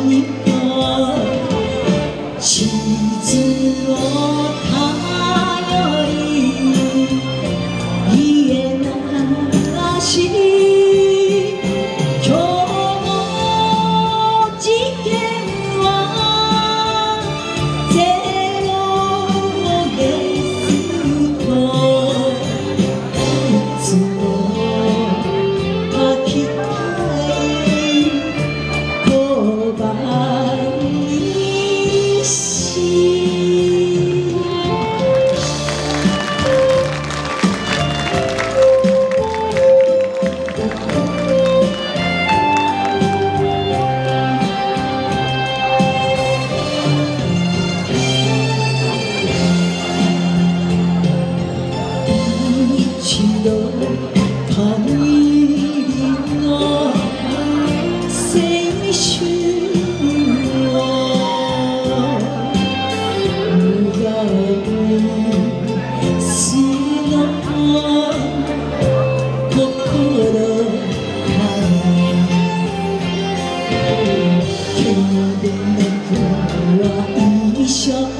何か地図を頼りに家なし今日の事件はゼロですといつも書きたい小判にし一度限りの青春を奪う素の心から今日で僕は一緒